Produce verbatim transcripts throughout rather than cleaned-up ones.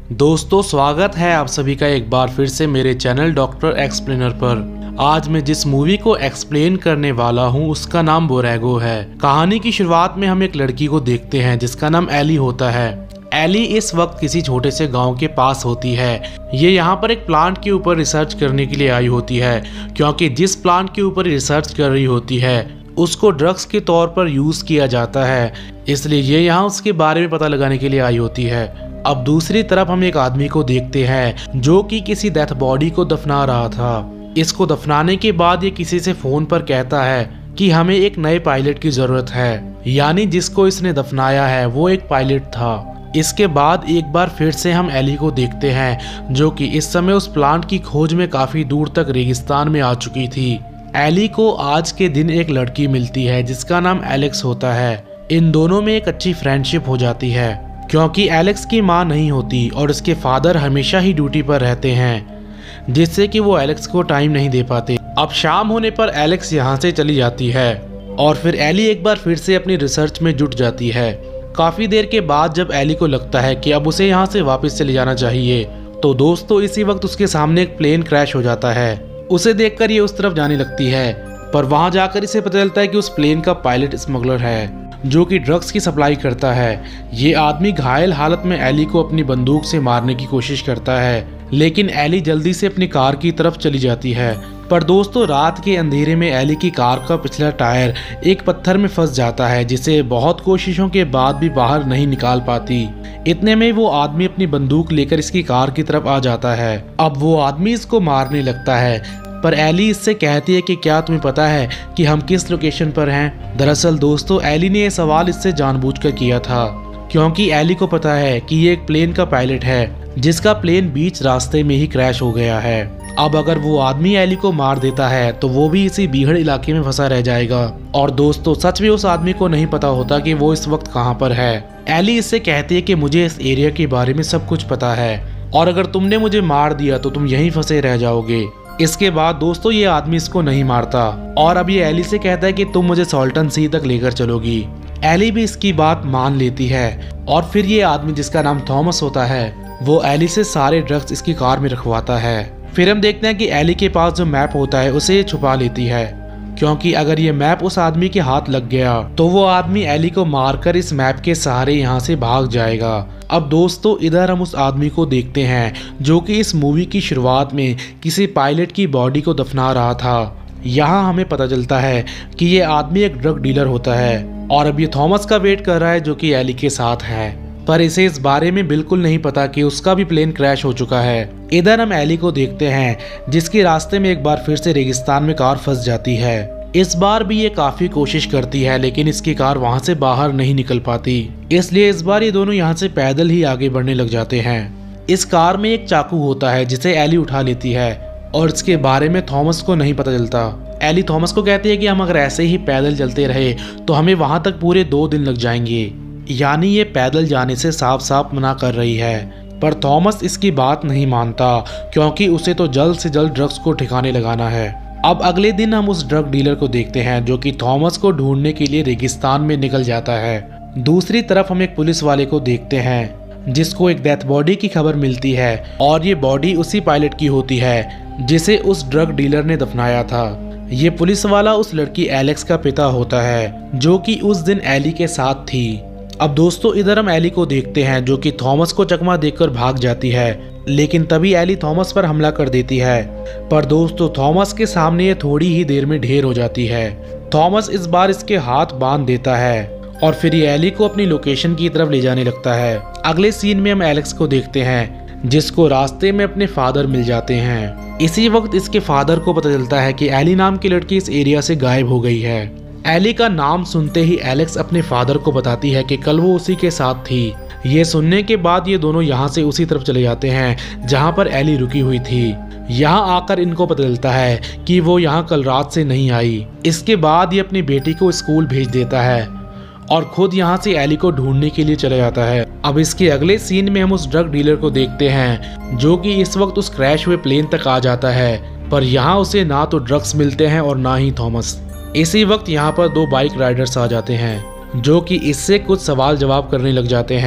दोस्तों, स्वागत है आप सभी का एक बार फिर से मेरे चैनल डॉक्टर एक्सप्लेनर पर। आज मैं जिस मूवी को एक्सप्लेन करने वाला हूं उसका नाम बोरेगो है। कहानी की शुरुआत में हम एक लड़की को देखते हैं जिसका नाम एली होता है। एली इस वक्त किसी छोटे से गांव के पास होती है। ये यहाँ पर एक प्लांट के ऊपर रिसर्च करने के लिए आई होती है, क्योंकि जिस प्लांट के ऊपर रिसर्च कर रही होती है उसको ड्रग्स के तौर पर यूज किया जाता है, इसलिए ये यहाँ उसके बारे में पता लगाने के लिए आई होती है। अब दूसरी तरफ हम एक आदमी को देखते हैं जो कि किसी डेथ बॉडी को दफना रहा था। इसको दफनाने के बाद ये किसी से फोन पर कहता है कि हमें एक नए पायलट की जरूरत है, यानी जिसको इसने दफनाया है वो एक पायलट था। इसके बाद एक बार फिर से हम एली को देखते हैं जो कि इस समय उस प्लांट की खोज में काफी दूर तक रेगिस्तान में आ चुकी थी। एली को आज के दिन एक लड़की मिलती है जिसका नाम एलेक्स होता है। इन दोनों में एक अच्छी फ्रेंडशिप हो जाती है, क्योंकि एलेक्स की माँ नहीं होती और उसके फादर हमेशा ही ड्यूटी पर रहते हैं, जिससे कि वो एलेक्स को टाइम नहीं दे पाते। अब शाम होने पर एलेक्स यहाँ से चली जाती है और फिर एली एक बार फिर से अपनी रिसर्च में जुट जाती है। काफी देर के बाद जब एली को लगता है कि अब उसे यहाँ से वापस चले जाना चाहिए, तो दोस्तों इसी वक्त उसके सामने एक प्लेन क्रैश हो जाता है। उसे देखकर ये उस तरफ जाने लगती है, पर वहां जाकर इसे पता चलता है कि उस प्लेन का पायलट स्मगलर है जो कि ड्रग्स की सप्लाई करता है। ये आदमी घायल हालत में एली को अपनी बंदूक से मारने की कोशिश करता है, लेकिन एली जल्दी से अपनी कार की तरफ चली जाती है। पर दोस्तों रात के अंधेरे में एली की कार का पिछला टायर एक पत्थर में फंस जाता है, जिसे बहुत कोशिशों के बाद भी बाहर नहीं निकाल पाती। इतने में वो आदमी अपनी बंदूक लेकर इसकी कार की तरफ आ जाता है। अब वो आदमी इसको मारने लगता है, पर एली इससे कहती है कि क्या तुम्हें पता है कि हम किस लोकेशन पर हैं? दरअसल दोस्तों एली ने यह सवाल इससे जानबूझकर किया था, क्योंकि एली को पता है कि ये एक प्लेन का पायलट है जिसका प्लेन बीच रास्ते में ही क्रैश हो गया है। अब अगर वो आदमी एली को मार देता है तो वो भी इसी बीहड़ इलाके में फंसा रह जाएगा। और दोस्तों सच में उस आदमी को नहीं पता होता कि वो इस वक्त कहाँ पर है। एली इससे कहती है कि मुझे इस एरिया के बारे में सब कुछ पता है और अगर तुमने मुझे मार दिया तो तुम यहीं फंसे रह जाओगे। इसके बाद दोस्तों ये आदमी इसको नहीं मारता और अब ये एली से कहता है कि तुम मुझे सॉल्टन सी तक लेकर चलोगी। एली भी इसकी बात मान लेती है और फिर ये आदमी जिसका नाम थॉमस होता है वो एली से सारे ड्रग्स इसकी कार में रखवाता है। फिर हम देखते हैं कि एली के पास जो मैप होता है उसे ये छुपा लेती है, क्योंकि अगर ये मैप उस आदमी के हाथ लग गया तो वो आदमी एली को मारकर इस मैप के सहारे यहाँ से भाग जाएगा। अब दोस्तों इधर हम उस आदमी को देखते हैं जो कि इस मूवी की शुरुआत में किसी पायलट की बॉडी को दफना रहा था। यहाँ हमें पता चलता है कि ये आदमी एक ड्रग डीलर होता है और अब ये थॉमस का वेट कर रहा है जो कि एली के साथ है, पर इसे इस बारे में बिल्कुल नहीं पता कि उसका भी प्लेन क्रैश हो चुका है। इधर हम एली को देखते हैं जिसके रास्ते में एक बार फिर से रेगिस्तान में कार फंस जाती है। इस बार भी ये काफी कोशिश करती है, लेकिन इसकी कार वहां से बाहर नहीं निकल पाती, इसलिए इस बार ये दोनों यहाँ से पैदल ही आगे बढ़ने लग जाते हैं। इस कार में एक चाकू होता है जिसे एली उठा लेती है और इसके बारे में थॉमस को नहीं पता चलता। एली थॉमस को कहती है कि हम अगर ऐसे ही पैदल चलते रहे तो हमें वहां तक पूरे दो दिन लग जाएंगे, यानी ये पैदल जाने से साफ साफ मना कर रही है। पर थॉमस इसकी बात नहीं मानता, क्योंकि उसे तो जल्द से जल्द ड्रग्स को ठिकाने लगाना है। अब अगले दिन हम उस ड्रग डीलर को देखते हैं जो कि थॉमस को ढूंढने के लिए रेगिस्तान में निकल जाता है। दूसरी तरफ हम एक पुलिस वाले को देखते हैं जिसको एक डेथ बॉडी की खबर मिलती है और ये बॉडी उसी पायलट की होती है जिसे उस ड्रग डीलर ने दफनाया था। ये पुलिस वाला उस लड़की एलेक्स का पिता होता है जो कि उस दिन एली के साथ थी। अब दोस्तों इधर हम एली को देखते हैं जो कि थॉमस को चकमा देकर भाग जाती है, लेकिन तभी एली थॉमस पर हमला कर देती है। पर दोस्तों थॉमस के सामने ये थोड़ी ही देर में ढेर हो जाती है। थॉमस इस बार इसके हाथ बांध देता है और फिर ये एली को अपनी लोकेशन की तरफ ले जाने लगता है। अगले सीन में हम एलेक्स को देखते हैं जिसको रास्ते में अपने फादर मिल जाते हैं। इसी वक्त इसके फादर को पता चलता है कि एली नाम की लड़की इस एरिया से गायब हो गई है। एली का नाम सुनते ही एलेक्स अपने फादर को बताती है कि कल वो उसी के साथ थी। ये सुनने के बाद ये दोनों यहाँ से उसी तरफ चले जाते हैं जहाँ पर एली रुकी हुई थी। यहाँ आकर इनको पता चलता है कि वो यहाँ कल रात से नहीं आई। इसके बाद ये अपनी बेटी को स्कूल भेज देता है और खुद यहाँ से एली को ढूंढने के लिए चला जाता है। अब इसके अगले सीन में हम उस ड्रग डीलर को देखते हैं जो कि इस वक्त उस क्रैश हुए प्लेन तक आ जाता है, पर यहाँ उसे ना तो ड्रग्स मिलते हैं और ना ही थॉमस। इसी वक्त यहाँ पर दो बाइक राइडर्स आ जाते हैं जो कि इससे कुछ सवाल जवाब करने लग जाते हैं।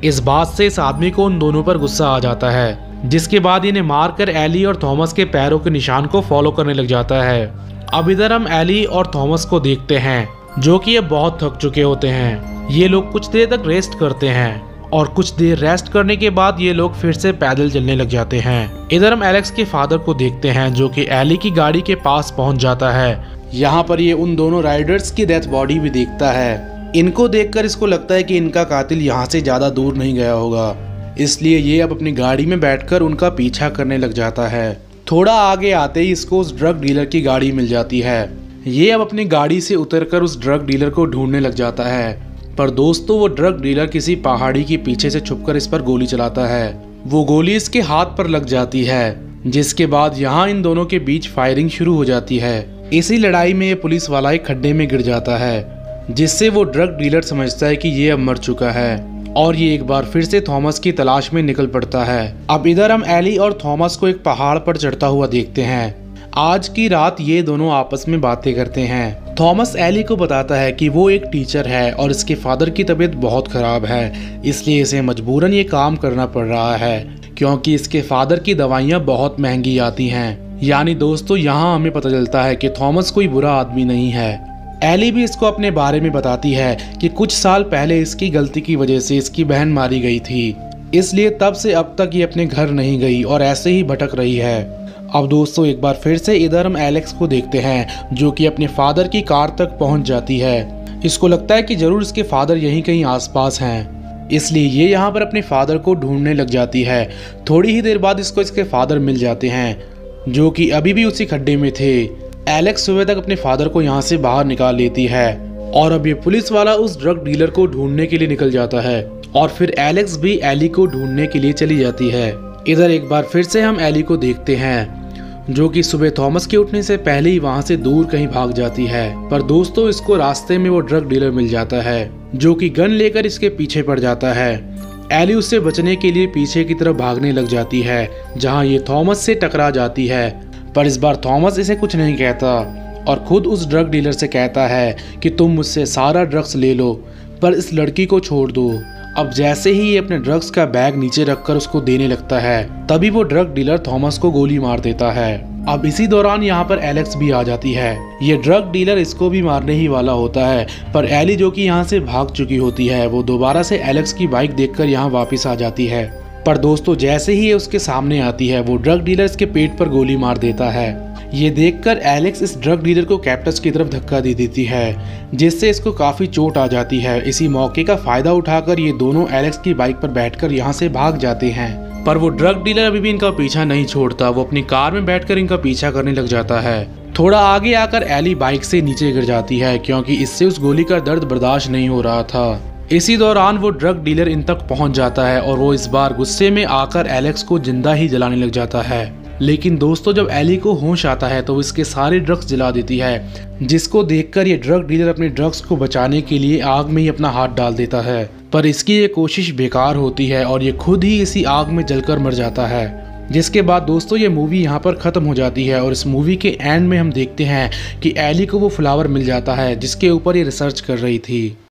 इस बात से इस आदमी को उन दोनों पर गुस्सा आ जाता है, जिसके बाद इन्हें मारकर एली और थॉमस के पैरों के निशान को फॉलो करने लग जाता है। अब इधर हम एली और थॉमस को देखते हैं, जो कि ये बहुत थक चुके होते हैं। ये लोग कुछ देर तक रेस्ट करते हैं और कुछ देर रेस्ट करने के बाद ये लोग फिर से पैदल चलने लग जाते हैं। इधर हम एलेक्स के फादर को देखते हैं, जो कि एली की गाड़ी के पास पहुंच जाता है। यहाँ पर ये उन दोनों राइडर्स की डेथ बॉडी भी देखता है। इनको देखकर इसको लगता है कि इनका कातिल यहाँ से ज्यादा दूर नहीं गया होगा, इसलिए ये अब अपनी गाड़ी में बैठकर उनका पीछा करने लग जाता है। थोड़ा आगे आते ही इसको उस ड्रग डीलर की गाड़ी मिल जाती है। ये अब अपनी गाड़ी से उतरकर उस ड्रग डीलर को ढूंढने लग जाता है, पर दोस्तों वो ड्रग डीलर किसी पहाड़ी के पीछे से छुपकर इस पर गोली चलाता है। वो गोली इसके हाथ पर लग जाती है, जिसके बाद यहाँ इन दोनों के बीच फायरिंग शुरू हो जाती है। इसी लड़ाई में ये पुलिस वाला एक खड्डे में गिर जाता है, जिससे वो ड्रग डीलर समझता है कि ये अब मर चुका है और ये एक बार फिर से थॉमस की तलाश में निकल पड़ता है। अब इधर हम एली और थॉमस को एक पहाड़ पर चढ़ता हुआ देखते हैं। आज की रात ये दोनों आपस में बातें करते हैं। थॉमस एली को बताता है कि वो एक टीचर है और इसके फादर की तबीयत बहुत खराब है, इसलिए इसे मजबूरन ये काम करना पड़ रहा है, क्योंकि इसके फादर की दवाइयाँ बहुत महंगी आती हैं। यानी दोस्तों यहाँ हमें पता चलता है कि थॉमस कोई बुरा आदमी नहीं है। एली भी इसको अपने बारे में बताती है कि कुछ साल पहले इसकी गलती की वजह से इसकी बहन मारी गई थी, इसलिए तब से अब तक ये अपने घर नहीं गई और ऐसे ही भटक रही है। अब दोस्तों एक बार फिर से इधर हम एलेक्स को देखते हैं, जो कि अपने फादर की कार तक पहुंच जाती है। इसको लगता है कि जरूर इसके फादर यहीं कहीं आसपास हैं, इसलिए ये यहाँ पर अपने फादर को ढूंढने लग जाती है। थोड़ी ही देर बाद इसको इसके फादर मिल जाते हैं, जो कि अभी भी उसी खड्डे में थे। एलेक्स सुबह तक अपने फादर को यहाँ से बाहर निकाल लेती है और अब ये पुलिस वाला उस ड्रग डीलर को ढूंढने के लिए निकल जाता है और फिर एलेक्स भी एली को ढूंढने के लिए चली जाती है। इधर एक बार फिर से हम एली को देखते हैं, जो कि सुबह थॉमस के उठने से पहले ही वहाँ से दूर कहीं भाग जाती है। पर दोस्तों इसको रास्ते में वो ड्रग डीलर मिल जाता है, जो कि गन लेकर इसके पीछे पड़ जाता है। एली उससे बचने के लिए पीछे की तरफ भागने लग जाती है, जहाँ ये थॉमस से टकरा जाती है। पर इस बार थॉमस इसे कुछ नहीं कहता और खुद उस ड्रग डीलर से कहता है कि तुम मुझसे सारा ड्रग्स ले लो, पर इस लड़की को छोड़ दो। अब जैसे ही ये अपने ड्रग्स का बैग नीचे रखकर उसको देने लगता है, तभी वो ड्रग डीलर थॉमस को गोली मार देता है। अब इसी दौरान यहाँ पर एलेक्स भी आ जाती है। ये ड्रग डीलर इसको भी मारने ही वाला होता है, पर एली जो कि यहाँ से भाग चुकी होती है, वो दोबारा से एलेक्स की बाइक देखकर यहाँ वापस आ जाती है। पर दोस्तों जैसे ही ये उसके सामने आती है, वो ड्रग डीलर इसके पेट पर गोली मार देता है। ये देखकर एलेक्स इस ड्रग डीलर को कैक्टस की तरफ धक्का दे देती है, जिससे इसको काफी चोट आ जाती है। इसी मौके का फायदा उठाकर ये दोनों एलेक्स की बाइक पर बैठकर यहाँ से भाग जाते हैं। पर वो ड्रग डीलर अभी भी इनका पीछा नहीं छोड़ता, वो अपनी कार में बैठकर इनका पीछा करने लग जाता है। थोड़ा आगे आकर एली बाइक से नीचे गिर जाती है, क्योंकि इससे उस गोली का दर्द बर्दाश्त नहीं हो रहा था। इसी दौरान वो ड्रग डीलर इन तक पहुंच जाता है और वो इस बार गुस्से में आकर एलेक्स को जिंदा ही जलाने लग जाता है। लेकिन दोस्तों जब एली को होश आता है तो इसके सारे ड्रग्स जला देती है, जिसको देखकर ये ड्रग डीलर अपने ड्रग्स को बचाने के लिए आग में ही अपना हाथ डाल देता है। पर इसकी ये कोशिश बेकार होती है और ये खुद ही इसी आग में जलकर मर जाता है। जिसके बाद दोस्तों ये मूवी यहाँ पर ख़त्म हो जाती है और इस मूवी के एंड में हम देखते हैं कि एली को वो फ्लावर मिल जाता है जिसके ऊपर ये रिसर्च कर रही थी।